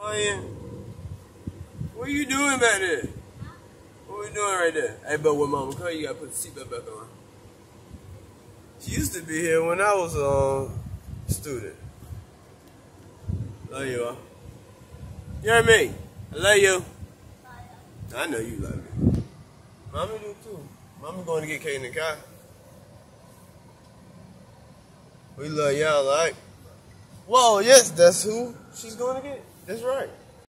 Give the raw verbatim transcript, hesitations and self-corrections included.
Kaisyn, what are you doing back there? What are you doing right there? Hey, but with Mama Kaisyn, you gotta put the seatbelt back on. She used to be here when I was um, a student. Love you all. You hear me? I love you. I know you love me. Mommy do too. Mommy going to get Kaisyn and Kai. We love y'all, right? Whoa, yes, that's who she's going to get. That's right.